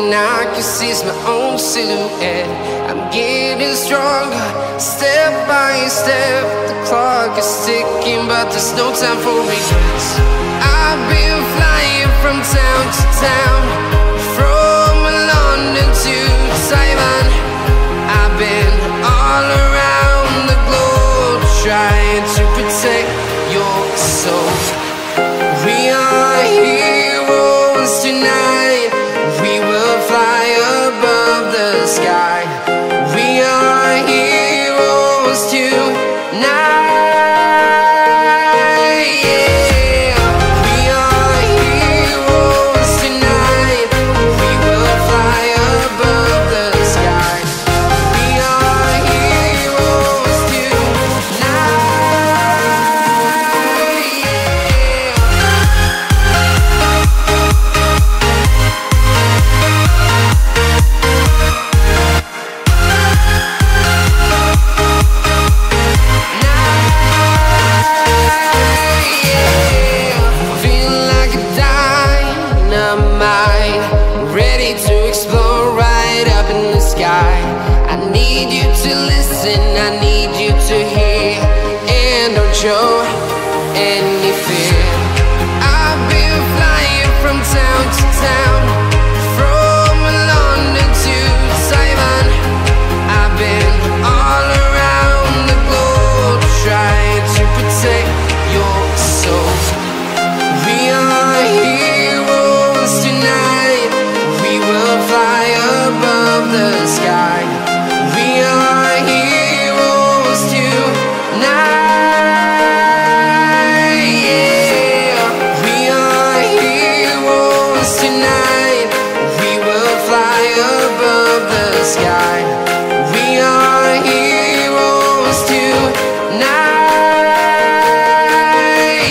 and I can see my own silhouette. I'm getting stronger, step by step. The clock is ticking, but there's no time for regrets. I've been flying from town to town, from London to Taiwan. I've been all around the globe, trying to protect your soul. We are heroes tonight. We will fly above the sky. We are heroes tonight. Show any fear. I've been flying from town to town, from London to Taiwan. I've been all around the globe, trying to protect your soul. We are heroes tonight. We will fly above the sky. We are heroes tonight. Sky. We are heroes tonight.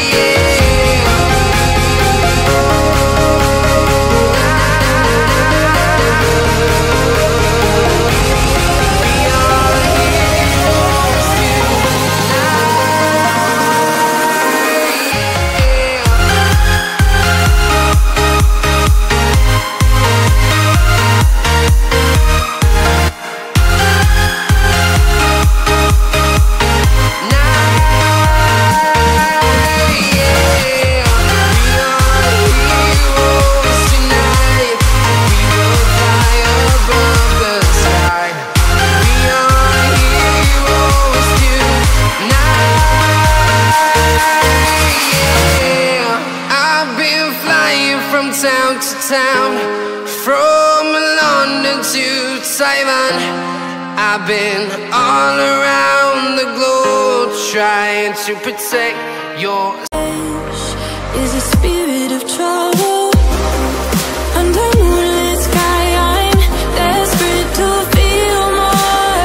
Town to town, from London to Taiwan. I've been all around the globe, trying to protect your is a spirit of trouble. Under moonlit sky, I'm desperate to feel more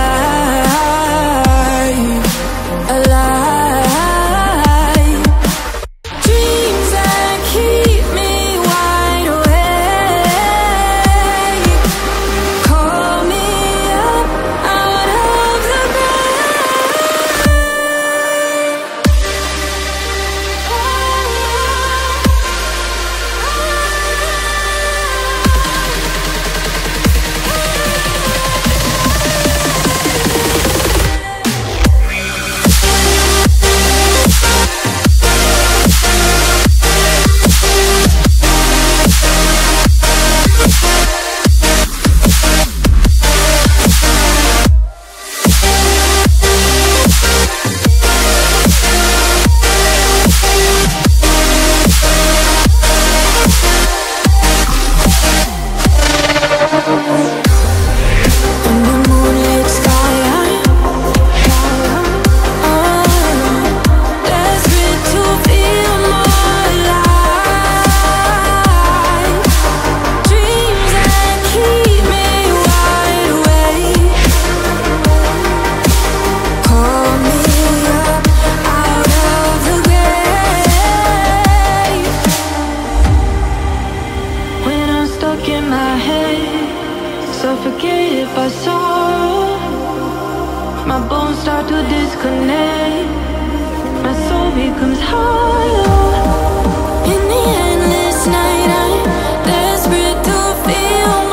alive, alive. Dreams that keep me suffocated by sorrow. My bones start to disconnect. My soul becomes hollow. In the endless night, I'm desperate to feel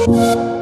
you.